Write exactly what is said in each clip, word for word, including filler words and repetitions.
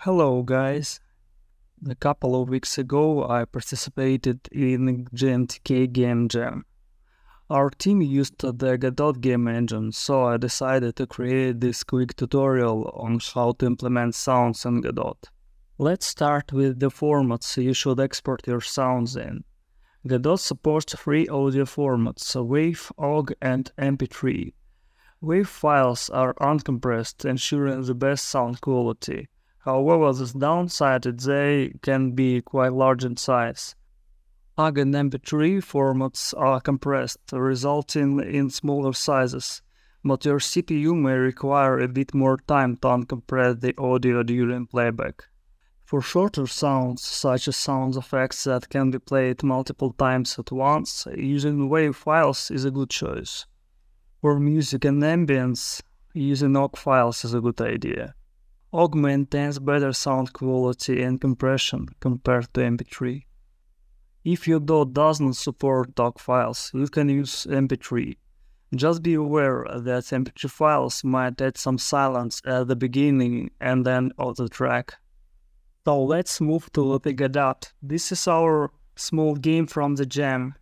Hello guys. A couple of weeks ago I participated in G M T K Game Jam. Our team used the Godot game engine, so I decided to create this quick tutorial on how to implement sounds in Godot. Let's start with the formats you should export your sounds in. Godot supports three audio formats, WAV, O G, and M P three. WAV files are uncompressed, ensuring the best sound quality. However, the downside is they can be quite large in size. O G and M P three formats are compressed, resulting in smaller sizes, but your C P U may require a bit more time to uncompress the audio during playback. For shorter sounds, such as sound effects that can be played multiple times at once, using WAV files is a good choice. For music and ambience, using O G files is a good idea. O G maintains better sound quality and compression compared to M P three. If your D A W does not support O G files, you can use M P three. Just be aware that M P three files might add some silence at the beginning and end of the track. So let's move to the Godot. This is our small game from the jam.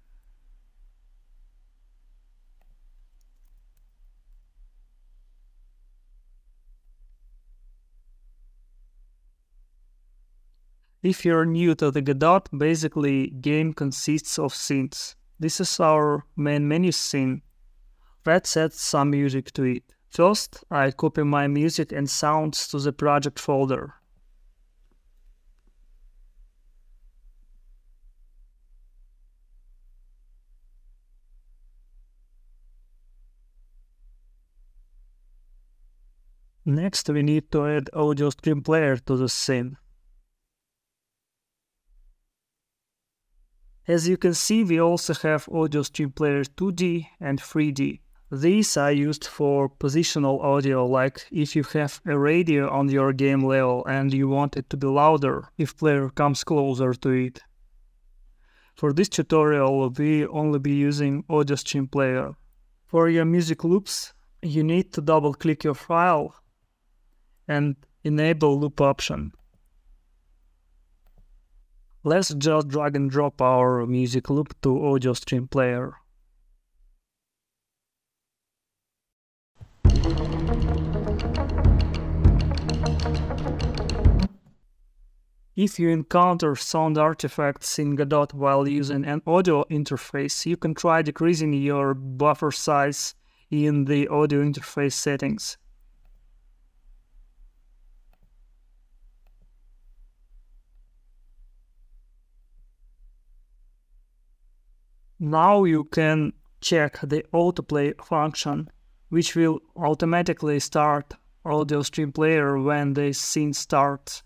If you're new to the Godot, basically game consists of scenes. This is our main menu scene. Let's add some music to it. First, I copy my music and sounds to the project folder. Next, we need to add audio stream player to the scene. As you can see, we also have audio stream player two D and three D. These are used for positional audio, like if you have a radio on your game level and you want it to be louder if player comes closer to it. For this tutorial, we only be using audio stream player. For your music loops, you need to double click your file and enable loop option. Let's just drag and drop our music loop to audio stream player. If you encounter sound artifacts in Godot while using an audio interface, you can try decreasing your buffer size in the audio interface settings. Now you can check the autoplay function, which will automatically start audio stream player when the scene starts.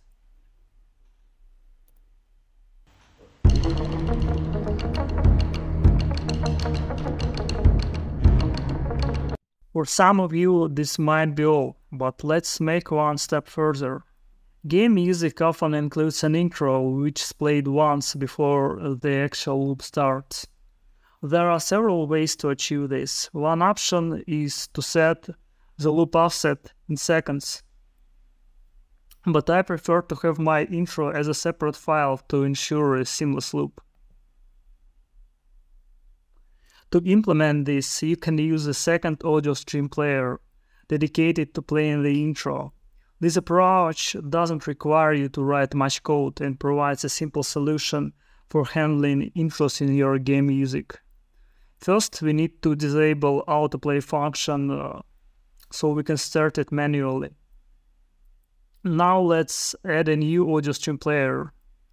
For some of you this might be all, but let's make one step further. Game music often includes an intro which is played once before the actual loop starts. There are several ways to achieve this. One option is to set the loop offset in seconds, but I prefer to have my intro as a separate file to ensure a seamless loop. To implement this, you can use a second audio stream player dedicated to playing the intro. This approach doesn't require you to write much code and provides a simple solution for handling intros in your game music. First, we need to disable autoplay function uh, so we can start it manually. Now let's add a new audio stream player.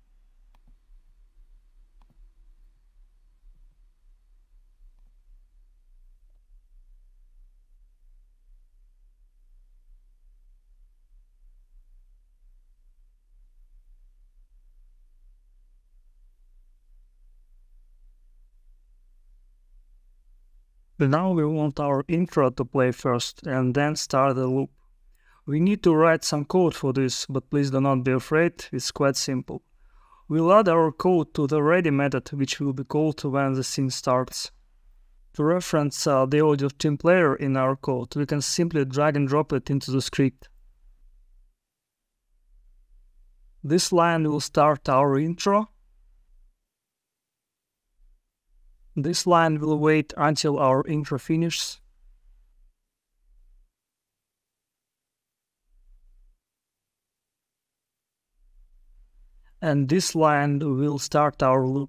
Now we want our intro to play first and then start the loop. We need to write some code for this, but please do not be afraid, it's quite simple. We'll add our code to the ready method, which will be called when the scene starts. To reference uh, the audio stream player in our code, we can simply drag and drop it into the script. This line will start our intro. This line will wait until our intro finishes. And this line will start our loop.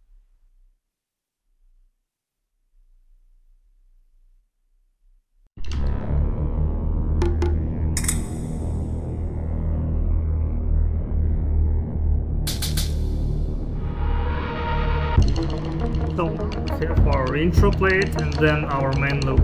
So we have our intro played and then our main loop.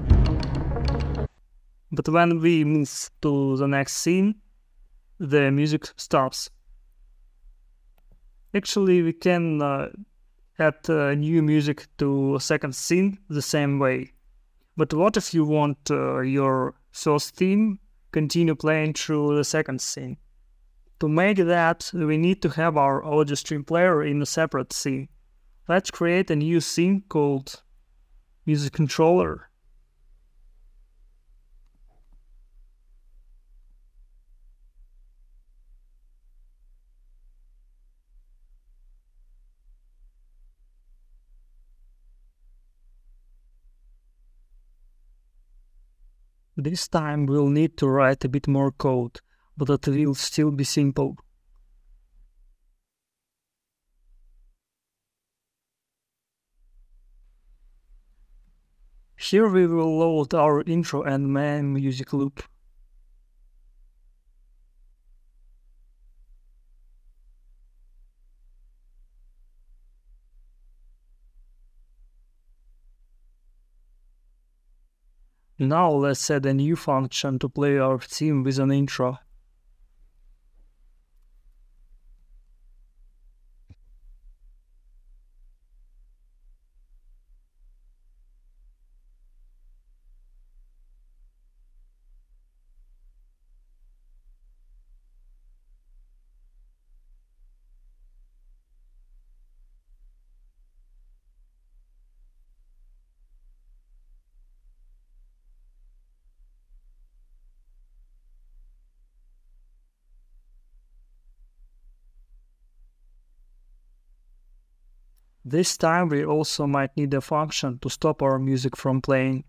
But when we move to the next scene, the music stops. Actually, we can uh, add uh, new music to a second scene the same way. But what if you want uh, your first theme continue playing through the second scene? To make that, we need to have our audio stream player in a separate scene. Let's create a new scene called Music Controller. This time we'll need to write a bit more code, but it will still be simple. Here we will load our intro and main music loop. Now let's add a new function to play our theme with an intro. This time we also might need a function to stop our music from playing.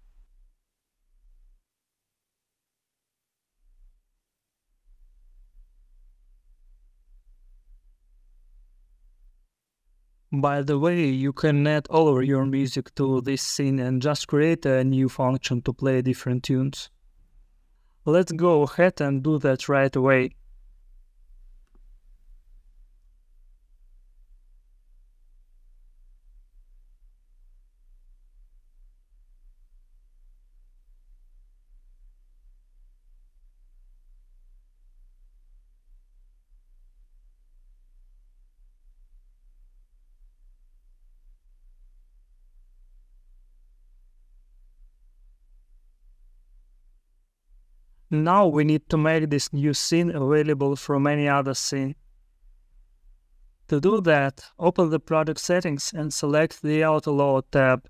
By the way, you can add all of your music to this scene and just create a new function to play different tunes. Let's go ahead and do that right away. Now we need to make this new scene available from any other scene. To do that, open the project settings and select the Autoload tab.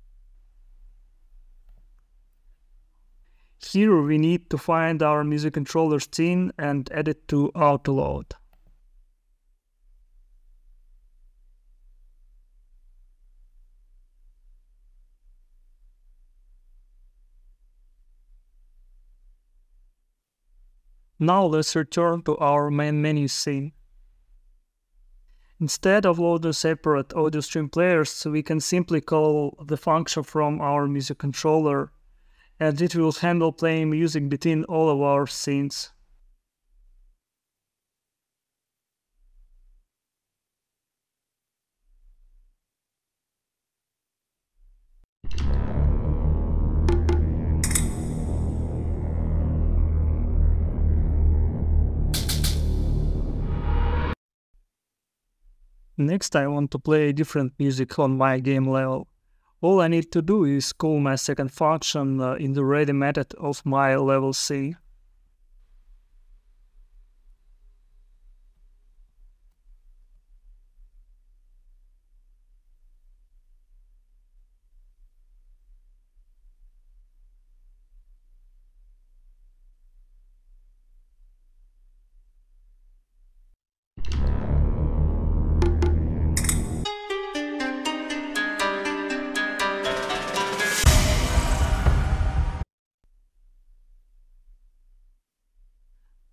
Here we need to find our music controller scene and add it to Autoload. Now let's return to our main menu scene. Instead of loading separate audio stream players, we can simply call the function from our music controller, and it will handle playing music between all of our scenes. Next, I want to play different music on my game level. All I need to do is call my second function uh, in the ready method of my level C.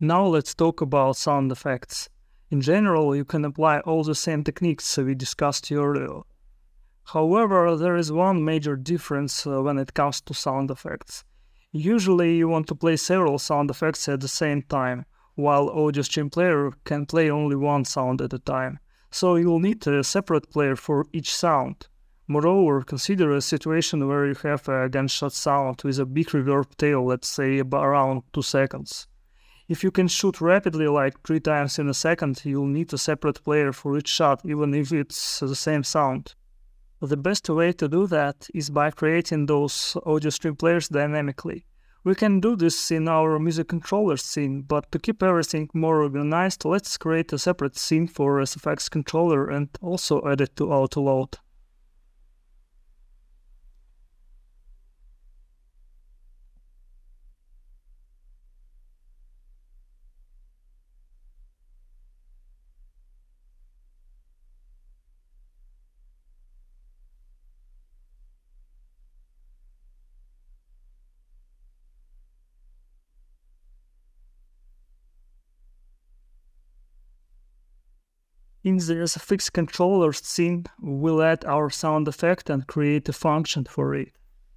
Now let's talk about sound effects. In general, you can apply all the same techniques we discussed earlier. However, there is one major difference uh, when it comes to sound effects. Usually you want to play several sound effects at the same time, while audio stream player can play only one sound at a time, so you'll need a separate player for each sound. Moreover, consider a situation where you have a gunshot sound with a big reverb tail, let's say about around two seconds. If you can shoot rapidly like three times in a second, you'll need a separate player for each shot, even if it's the same sound. The best way to do that is by creating those audio stream players dynamically. We can do this in our music controller scene, but to keep everything more organized, let's create a separate scene for S F X controller and also add it to autoload. In the S F X controller scene, we'll add our sound effect and create a function for it.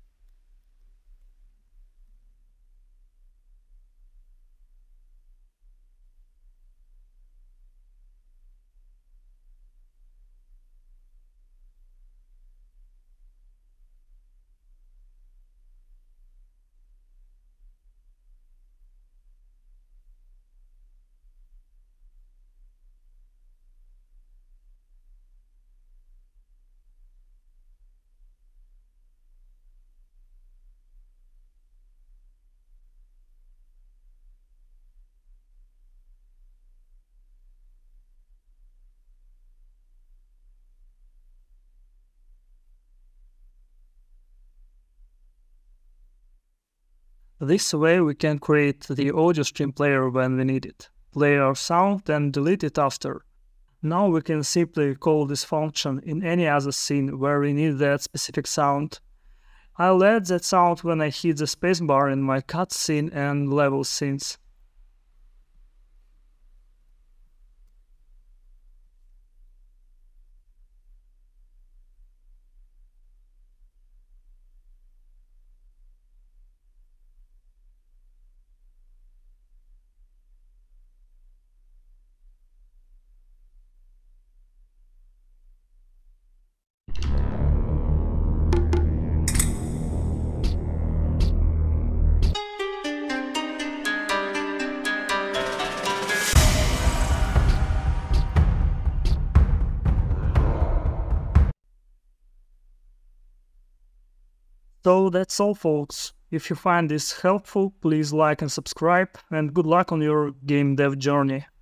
This way we can create the audio stream player when we need it, play our sound and delete it after. Now we can simply call this function in any other scene where we need that specific sound. I'll add that sound when I hit the spacebar in my cutscene and level scenes. So that's all, folks. If you find this helpful, please like and subscribe, and good luck on your game dev journey.